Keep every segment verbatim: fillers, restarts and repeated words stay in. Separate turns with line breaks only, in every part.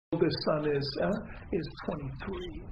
oldest son is uh, is twenty-three.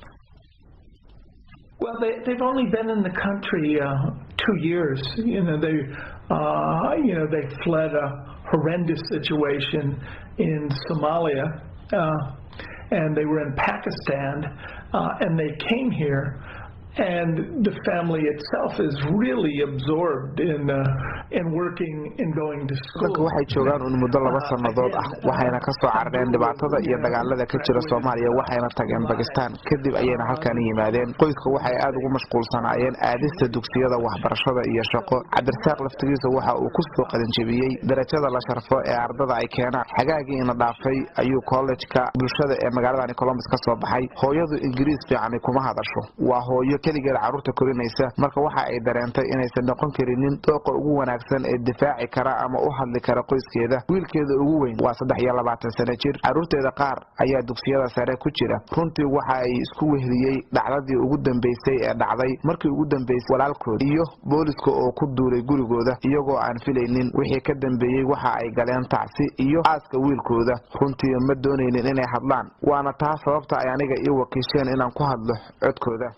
Well, they they've only been in the country uh, two years. You know, they uh, you know they fled a horrendous situation in Somalia, uh, and they were in Pakistan, uh, and they came here. And the family itself is really absorbed in uh, in working and going to school.
waxay joogaan un muddo laba sanadood ah waxayna ka soo carareen dhibaatada iyo dagaalada ka jira Soomaaliya waxayna tageen Pakistan kadib ayayna halkaan yimaadeen qoyska waxay aad ugu mashquulsanaayeen aadista dugsiyada waxbarashada iyo shaqo Cabdirsaaq laftigiisa waxa uu ku soo qalin jabiyay darajada la sharfo ee ardada ay keenaan xagaagii ina dhaafay ayuu college-ka bulshada ee magaalada Columbus ka soo baxay hooyadu Ingiriis fiican kuma hadasho waa hooyo kaligeed carruurta korinaysa marka waxa ay dareentay inaysan noqon karinin dooqa ugu wanaagsan ee difaaci kara ama u hadli kara qoyskeeda wiilkeeda ugu weyn waa saddex iyo labaatan sano jir carruurteeda qaar ayaa dugsiyada sare ku jira runtii waxa ay isku wehdiyay dhacdadii ugu dambeysay ee dhacday markii ugu dambeysay walaalkood iyo booliska oo ku duulay gurigooda iyagoo aan filaynin wixii ka dambeeyay waxa ay galeen tacsi iyo aaska wiilkooda runtii ma doonaynin inay hadlaan waana taa sababta ay aniga iyo wakiisheen inaan ku hadlo codkooda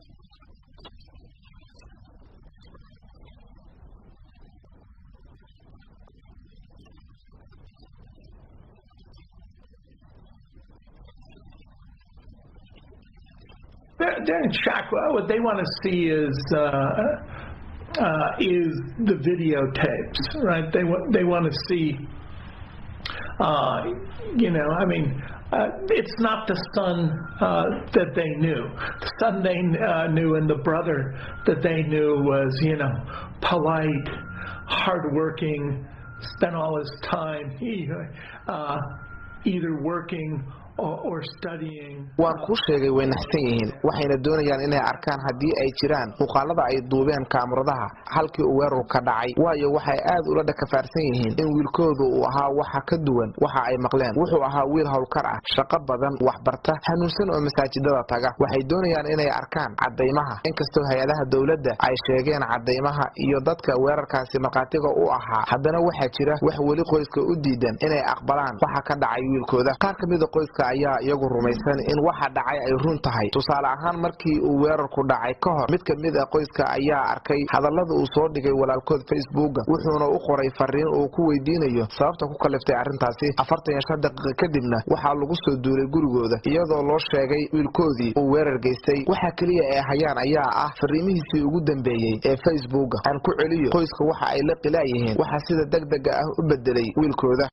They're, they're in shock. Well, what they want to see is uh, uh, is the videotapes, right? They want they want to see, uh, you know. I mean, uh, it's not the son uh, that they knew. The son they uh, knew and the brother that they knew was, you know, polite, hardworking, spent all his time uh, either working. or studying
waan ku sheegay way naxsan yihiin waxayna doonayaan inay arkaan hadii ay jiraan muuqaalada ay duubeen kaamiradaha halkii uu weerar ka dhacay waayo waxay aad ula dhakafaarsan yihiin in wiilkoodu uu ahaa waxa ka duwan waxa ay maqleen wuxuu ahaa wiil hawlkar ah shaqo badan wax barta hanuunsan oo masaajidada taga waxay doonayaan inay arkaan cadeymaha inkastoo hay'adaha dawladda ay sheegeen cadeymaha iyo dadka weerarkaasi marqaatiga u ahaa haddana waxa jira wax wali qoyska u diidan inay aqbalaan waxa ka dhacay wiilkooda qaar kamid ah qoyska ayaa iyagu rumaysan in waxa dhacay ay run tahay tusaale ahaan markii uu weerarku dhacay ka hor mid kamid ah qoyska ayaa arkay hadallada uu soo dhigay walaalkood Facebook wuxuuna u qoray fariin uu ku weydiinayo sababta ku kaliftay arintaasi afartan iyo shan daqiiqo kadibna waxa lagu soo duulay gurigooda iyadoo loo sheegay wiilkoodii uu weerar geystay waxa kaliya ee hayaan ayaa ah fariimihiisii ugu dambeeyay ee Facebook aan ku celiyo qoyska waxa ay la qilaayeen waxa sida degdeg ah u bedelay wiilkooda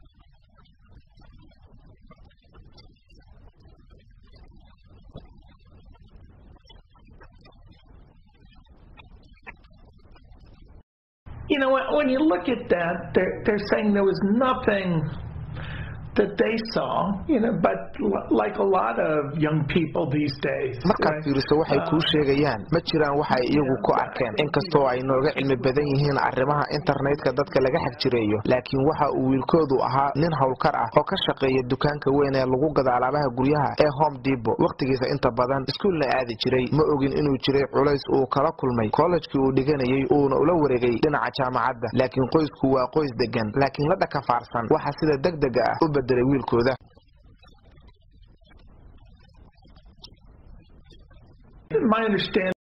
You know, when you look at that, they're, they're saying there was nothing that they saw, you know, but like a lot of young people these days.
marka fiiriso waxay ku sheegayaan ma jiraan waxa iyagu ku arkeen inkastoo ay nooga cilmi badan yihiin arrimaha internetka dadka laga xagjireeyo laakiin waxa uu wiilkoodu ahaa nin hawlkar ah oo ka shaqeeya dukaanka weyn ee lagu gado alaabaha guryaha ee Home Depot waqtigiisa inta badan iskuul la aadi jiray ma ogin inuu jiray culays uu kala kulmay college-kii uu dhiganayay uuna ula wareegay dhinaca jaamacadda laakiin qoysku waa qoys degan laakiin la dhakafaarsan waxa sida degdeg ah u bedelay wiilkooda
my understanding